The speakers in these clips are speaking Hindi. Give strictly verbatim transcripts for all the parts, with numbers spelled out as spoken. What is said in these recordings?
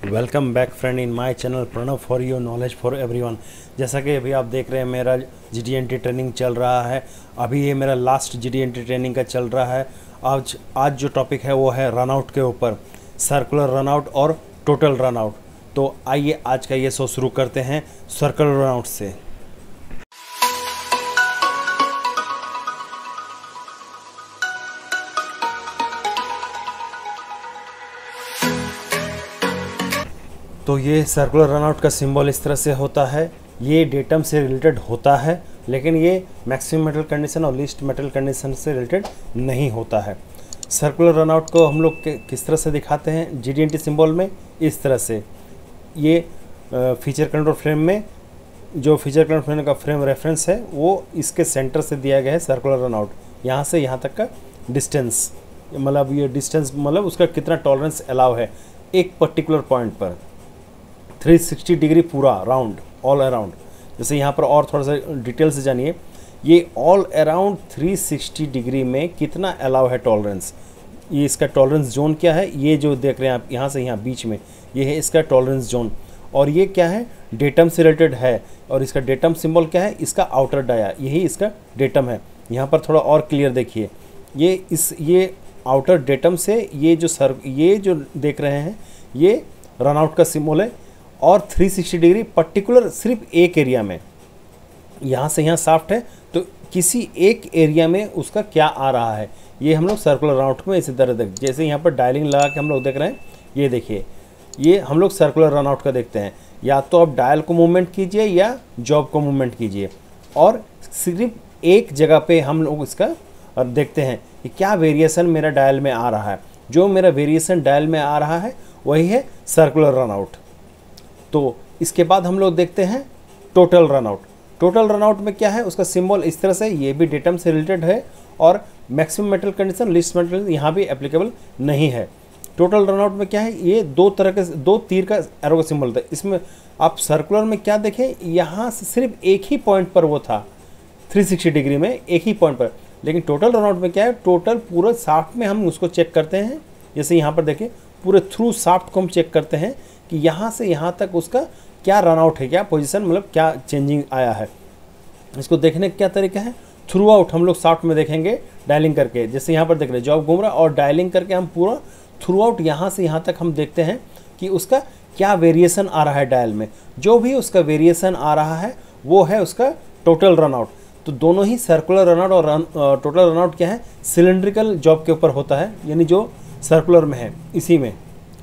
Welcome back friend in my channel Pranav for your knowledge for everyone. जैसा कि अभी आप देख रहे हैं मेरा G D N T training चल रहा है। अभी ये मेरा last G D N T training का चल रहा है। आज आज जो टॉपिक है वो है रनआउट के ऊपर, सर्कुलर रनआउट और टोटल रनआउट। तो आइए आज का ये शो शुरू करते हैं सर्कुलर रनआउट से। तो ये सर्कुलर रनआउट का सिंबल इस तरह से होता है। ये डेटम से रिलेटेड होता है, लेकिन ये मैक्सिमम मेटल कंडीशन और लीस्ट मेटल कंडीशन से रिलेटेड नहीं होता है। सर्कुलर रनआउट को हम लोग किस तरह से दिखाते हैं G D N T symbol में, इस तरह से। ये फीचर कंट्रोल फ्रेम में जो फीचर कंट्रोल फ्रेम का फ्रेम रेफरेंस है वो इसके सेंटर से दिया गया है सर्कुलर रनआउट। यहाँ से यहाँ तक का डिस्टेंस, मतलब ये डिस्टेंस मतलब उसका कितना टॉलरेंस अलाउ है एक पर्टिकुलर पॉइंट पर, थ्री सिक्सटी डिग्री पूरा राउंड ऑल अराउंड। जैसे यहाँ पर और थोड़ा सा डिटेल से जानिए, ये all around three sixty degree में कितना अलाउ है टॉलरेंस। ये इसका टॉलरेंस जोन क्या है, ये जो देख रहे हैं आप यहाँ से यहाँ बीच में, ये है इसका टॉलरेंस जोन। और ये क्या है, डेटम से रिलेटेड है। और इसका डेटम सिंबल क्या है, इसका आउटर डाया, यही इसका डेटम है। यहाँ पर थोड़ा और क्लियर देखिए, ये इस ये आउटर डेटम से ये जो सर ये जो देख रहे हैं ये रनआउट का सिंबल है। और थ्री सिक्सटी डिग्री पर्टिकुलर सिर्फ एक एरिया में, यहाँ से यहाँ साफ्ट है तो किसी एक एरिया में उसका क्या आ रहा है, ये हम लोग सर्कुलर रनआउट में इसी तरह देख। जैसे यहाँ पर डायलिंग लगा के हम लोग देख रहे हैं, ये देखिए, ये हम लोग सर्कुलर रनआउट का देखते हैं। या तो आप डायल को मूवमेंट कीजिए या जॉब को मूवमेंट कीजिए, और सिर्फ एक जगह पे हम लोग इसका और देखते हैं कि क्या वेरिएशन मेरा डायल में आ रहा है। जो मेरा वेरिएशन डायल में आ रहा है वही है सर्कुलर रनआउट। तो इसके बाद हम लोग देखते हैं टोटल रनआउट। टोटल रनआउट में क्या है, उसका सिंबल इस तरह से, ये भी डेटम से रिलेटेड है और maximum metal condition least metal यहाँ भी एप्लीकेबल नहीं है। टोटल रनआउट में क्या है, ये दो तरह के दो तीर का एरो का सिंबल था। इसमें आप सर्कुलर में क्या देखें, यहाँ से सिर्फ एक ही पॉइंट पर वो था थ्री सिक्सटी डिग्री में, एक ही पॉइंट पर। लेकिन टोटल रनआउट में क्या है, टोटल पूरा साफ्ट में हम उसको चेक करते हैं। जैसे यहाँ पर देखें, पूरे थ्रू साफ्ट को हम चेक करते हैं कि यहाँ से यहाँ तक उसका क्या रनआउट है, क्या पोजीशन, मतलब क्या चेंजिंग आया है। इसको देखने का क्या तरीका है, थ्रू आउट हम लोग साफ्ट में देखेंगे डायलिंग करके। जैसे यहाँ पर देख रहे हैं जॉब घूम रहा है, और डायलिंग करके हम पूरा थ्रू आउट यहाँ से यहाँ तक हम देखते हैं कि उसका क्या वेरिएशन आ रहा है डायल में। जो भी उसका वेरिएशन आ रहा है वो है उसका टोटल रनआउट। तो दोनों ही सर्कुलर रनआउट और रन टोटल रनआउट क्या है, सिलेंड्रिकल जॉब के ऊपर होता है, यानी जो सर्कुलर में है इसी में।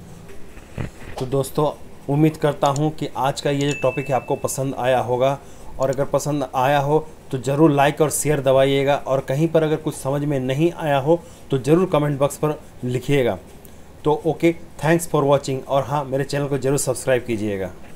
तो दोस्तों उम्मीद करता हूँ कि आज का ये जो टॉपिक है आपको पसंद आया होगा, और अगर पसंद आया हो तो ज़रूर लाइक और शेयर दबाइएगा। और कहीं पर अगर कुछ समझ में नहीं आया हो तो ज़रूर कमेंट बॉक्स पर लिखिएगा। तो ओके, थैंक्स फॉर वॉचिंग, और हाँ, मेरे चैनल को ज़रूर सब्सक्राइब कीजिएगा।